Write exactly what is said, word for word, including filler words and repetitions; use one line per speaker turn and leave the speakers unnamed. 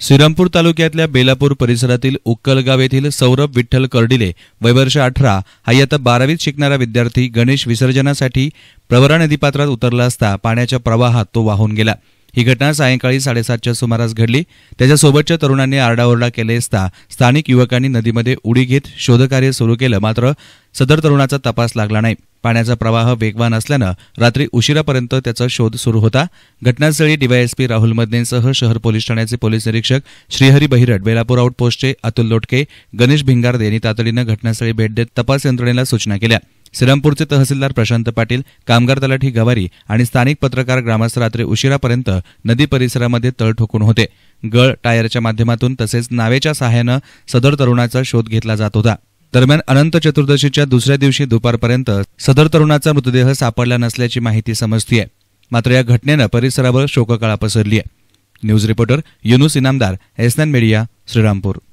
श्रीरामपूर तालुक्यातल्या बेलापूर परिसरातील उक्कलगाव येथील सौरभ विठ्ठल कर्डिले वय वर्ष अठरा हा इयत्ता बारावीत शिकणारा विद्यार्थी गणेश विसर्जनासाठी प्रवरा नदीपात्रात उतरला असता पाण्याच्या प्रवाहात तो वाहून गेला। ही घटना सायंकाळी साडेसातच्या सुमारास घडली। त्याच्यासोबतच्या तरुणांनी आरडाओरडा केले असता स्थानिक युवकांनी नदीमध्ये उडी घेत शोधकार्य सुरू केलं, मात्र सदर तरुणाचा तपास लागला नाही। पाण्याचा प्रवाह वेगवान असल्यानं रात्री उशिरापर्यंत त्याचा शोध सुरू होता। घटनास्थळी डीवायएसपी राहुल मदनेसह शहर पोलीस ठाण्याचे पोलीस निरीक्षक श्रीहरी बहिरट, बेलापूर आउटपोस्टचे अतुल लोटके, गणेश भिंगारदे यांनी तातडीनं घटनास्थळी भेट देत तपास यंत्रणेला सूचना केल्या। श्रीरामपूरचे तहसीलदार प्रशांत पाटील, कामगार तलाठी गवारी आणि स्थानिक पत्रकार ग्रामस्थ रात्री उशिरापर्यंत नदी परिसरामध्ये तळ ठोकून होते। गळ टायरच्या माध्यमातून तसेच नावेच्या सहाय्यानं सदर तरुणाचा शोध घेतला जात होता। दरम्यान अनंत चतुर्दशीच्या दुसऱ्या दिवशी दुपारपर्यंत सदर तरुणाचा मृतदेह सापडला नसल्याची माहिती समजतीये। मात्र या घटनेनं परिसरावर शोककळा पसरली आहे। News reporter Yunus Inamdar, S nine media, Shrirampur.